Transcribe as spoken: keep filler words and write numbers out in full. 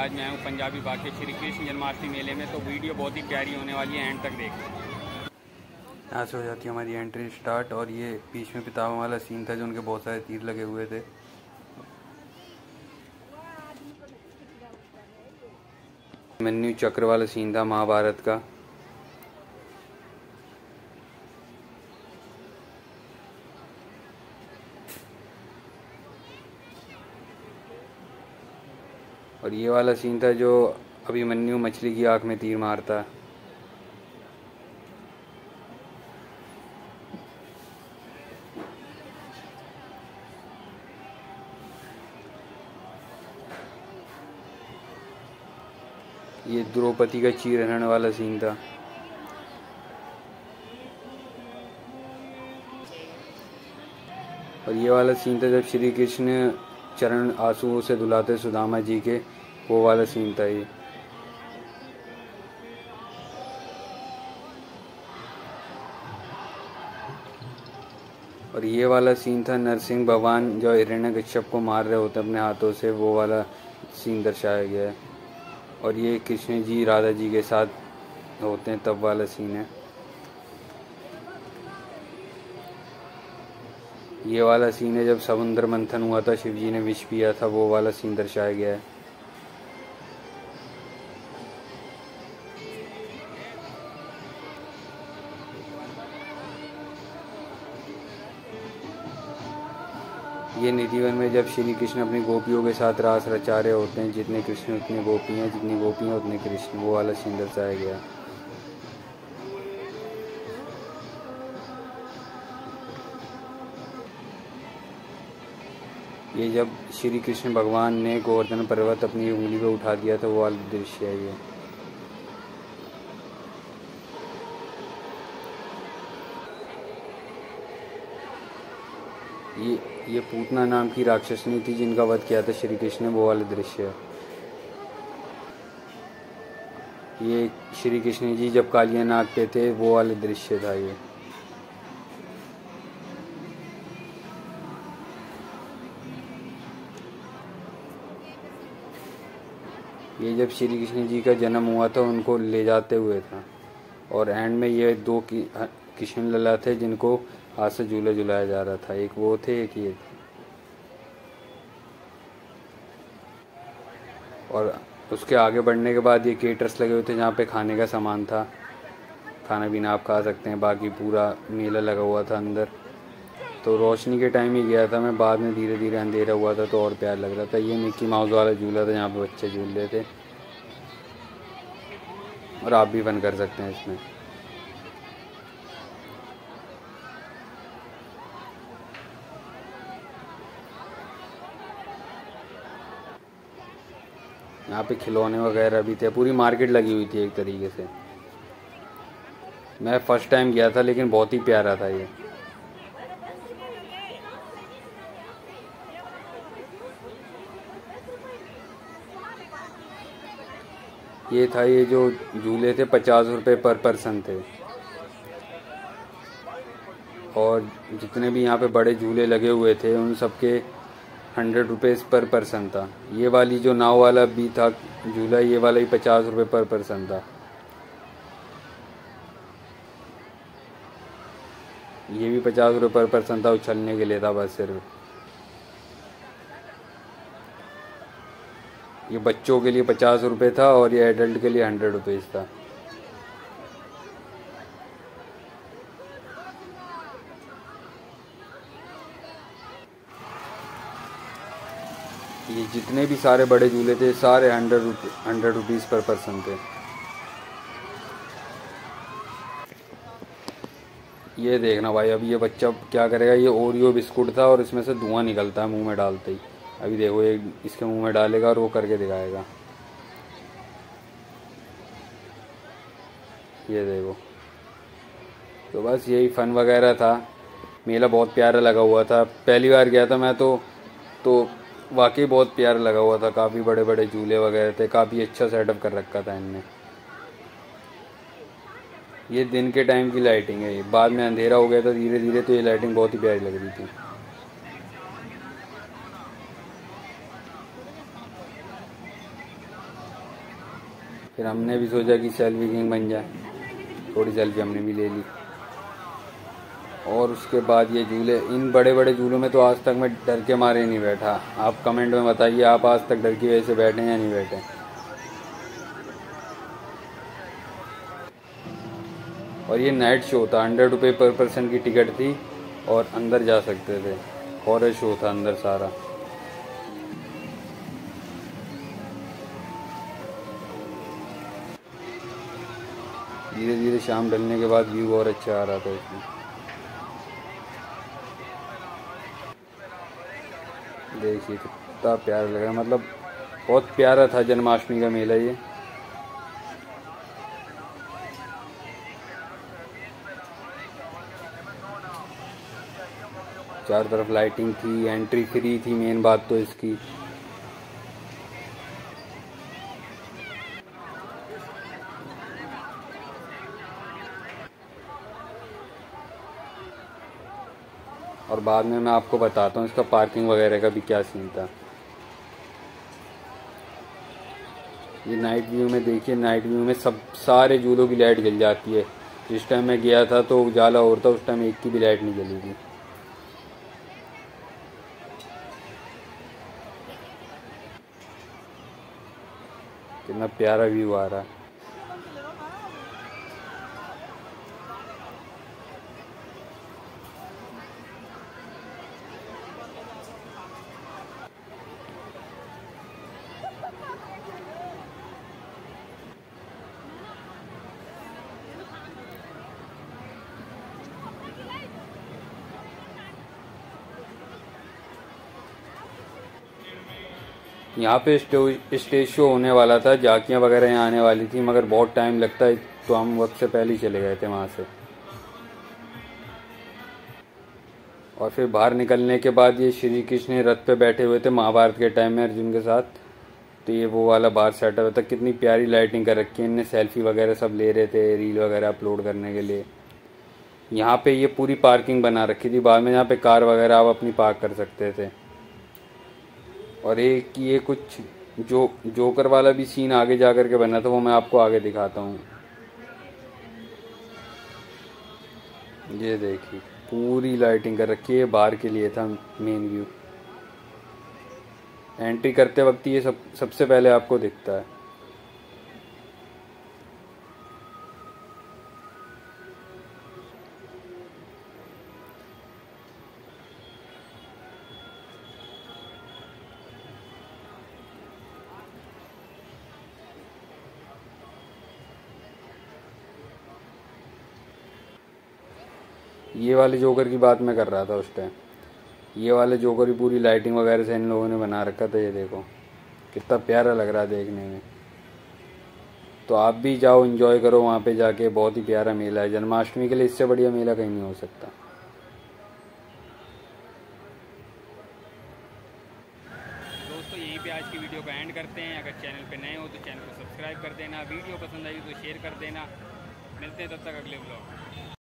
आज मैं हूँ पंजाबी बाग के श्री कृष्ण जन्माष्टमी मेले में, तो वीडियो बहुत ही प्यारी होने वाली है, एंड तक देखना। यहाँ से हो जाती है हमारी एंट्री स्टार्ट। और ये बीच में पितामह वाला सीन था जो उनके बहुत सारे तीर लगे हुए थे। मन्यु चक्र वाला सीन था महाभारत का। और ये वाला सीन था जो अभिमन्यु मछली की आँख में तीर मारता। ये द्रौपदी का चीरहरण वाला सीन था। और ये वाला सीन था जब श्री कृष्ण चरण आंसुओं से धुलाते सुदामा जी के, वो वाला सीन था ये। और ये वाला सीन था नरसिंह भगवान जो हिरण्यकश्यप को मार रहे होते अपने हाथों से, वो वाला सीन दर्शाया गया है। और ये कृष्ण जी राधा जी के साथ होते हैं तब वाला सीन है। ये वाला सीन है जब समुद्र मंथन हुआ था, शिव जी ने विष पिया था, वो वाला सीन दर्शाया गया है। ये निधिवन में जब श्री कृष्ण अपनी गोपियों के साथ रास रचा रहे होते हैं, जितने कृष्ण उतने गोपियाँ, जितनी गोपियाँ उतने कृष्ण, वो वाला सीन दर्शाया गया। ये जब श्री कृष्ण भगवान ने गोवर्धन पर्वत अपनी उंगली पे उठा दिया था, वो वाला दृश्य है ये। ये ये पूतना नाम की राक्षसनी थी जिनका वध किया था श्री कृष्ण ने, वो वाला दृश्य है। ये श्री कृष्ण जी जब कालिया नाग पे थे, वो वाला दृश्य था ये। ये जब श्री कृष्ण जी का जन्म हुआ था, उनको ले जाते हुए था। और एंड में ये दो कृष्ण लला थे जिनको हाथ से झूला झुलाया जा रहा था, एक वो थे, एक ये थे। और उसके आगे बढ़ने के बाद ये केटर्स लगे हुए थे जहाँ पे खाने का सामान था, खाना पीना आप खा सकते हैं। बाकी पूरा मेला लगा हुआ था अंदर। तो रोशनी के टाइम ही गया था मैं, बाद में धीरे धीरे अंधेरा हुआ था तो और प्यार लग रहा था। ये मिक्की माउस वाला झूला था जहाँ पे बच्चे झूल रहे थे, और आप भी फन कर सकते हैं इसमें। यहाँ पे खिलौने वगैरह भी थे, पूरी मार्केट लगी हुई थी एक तरीके से। मैं फर्स्ट टाइम गया था लेकिन बहुत ही प्यारा था ये। ये था, ये जो झूले थे पचास रुपये पर पर्सन थे। और जितने भी यहाँ पे बड़े झूले लगे हुए थे उन सबके हंड्रेड रुपीज़ पर पर्सन था। ये वाली जो नाव वाला भी था झूला, ये वाला ही पचास रुपये पर पर्सन था। ये भी पचास रुपये पर पर्सन था, उछलने के लिए था बस सिर्फ। ये बच्चों के लिए पचास रुपये था और ये एडल्ट के लिए हंड्रेड रुपीज़ था। ये जितने भी सारे बड़े झूले थे सारे hundred rupee hundred rupees per person थे। ये देखना भाई, अभी ये बच्चा क्या करेगा। ये ओरियो बिस्कुट था और इसमें से धुआं निकलता है मुंह में डालते ही। अभी देखो ये इसके मुंह में डालेगा और वो करके दिखाएगा। ये देखो। तो बस यही फन वगैरह था। मेला बहुत प्यारा लगा हुआ था, पहली बार गया था मैं तो तो वाकई बहुत प्यारा लगा हुआ था। काफ़ी बड़े बड़े झूले वगैरह थे, काफ़ी अच्छा सेटअप कर रखा था इनने। ये दिन के टाइम की लाइटिंग है, ये बाद में अंधेरा हो गया था धीरे धीरे, तो ये लाइटिंग बहुत ही प्यारी लग रही थी। फिर हमने भी सोचा कि सेल्फी किंग बन जाए, थोड़ी सेल्फी हमने भी ले ली। और उसके बाद ये झूले, इन बड़े बड़े झूलों में तो आज तक मैं डर के मारे नहीं बैठा। आप कमेंट में बताइए, आप आज तक डर की वजह से बैठे या नहीं बैठे। और ये नाइट शो था, हंड्रेड रुपये पर पर्सन की टिकट थी और अंदर जा सकते थे। हॉरर शो था अंदर सारा। धीरे धीरे शाम ढलने के बाद व्यू और अच्छा आ रहा था इसमें। देखिए कितना प्यारा लग रहा है, मतलब बहुत प्यारा था जन्माष्टमी का मेला ये। चारों तरफ लाइटिंग थी, एंट्री फ्री थी, मेन बात तो इसकी। और बाद में मैं आपको बताता हूँ इसका पार्किंग वगैरह का भी क्या सीन था। ये नाइट व्यू में देखिए, नाइट व्यू में सब सारे झूलों की लाइट जल जाती है। जिस टाइम मैं गया था तो उजाला और था, उस टाइम एक की भी लाइट नहीं जली थी। कितना प्यारा व्यू आ रहा है। यहाँ पे स्टेज शो होने वाला था, झांकियाँ वगैरह यहाँ आने वाली थी, मगर बहुत टाइम लगता है तो हम वक्त से पहले ही चले गए थे वहाँ से। और फिर बाहर निकलने के बाद ये श्री कृष्ण रथ पे बैठे हुए थे महाभारत के टाइम में अर्जुन के साथ। तो ये वो वाला बाहर सेटअप था, कितनी प्यारी लाइटिंग कर रखी है इनने। सेल्फी वगैरह सब ले रहे थे रील वगैरह अपलोड करने के लिए। यहाँ पे ये पूरी पार्किंग बना रखी थी, बाद में यहाँ पे कार वगैरह आप अपनी पार्क कर सकते थे। और एक ये कुछ जो जोकर वाला भी सीन आगे जा कर के बना था, वो मैं आपको आगे दिखाता हूँ। ये देखिए पूरी लाइटिंग कर रखी है, बाहर के लिए था मेन व्यू। एंट्री करते वक्त ये सब सबसे पहले आपको दिखता है। ये वाले जोकर की बात मैं कर रहा था उस टाइम। ये वाले जोकर की पूरी लाइटिंग वगैरह से इन लोगों ने बना रखा था। ये देखो कितना प्यारा लग रहा है देखने में। तो आप भी जाओ, एंजॉय करो वहाँ पे जाके। बहुत ही प्यारा मेला है जन्माष्टमी के लिए, इससे बढ़िया मेला कहीं नहीं हो सकता। दोस्तों यहीं पे आज की वीडियो को एंड करते हैं। अगर चैनल पे नए हो तो चैनल को सब्सक्राइब कर देना, वीडियो पसंद आई तो शेयर कर देना। मिलते हैं तब तक अगले ब्लॉग।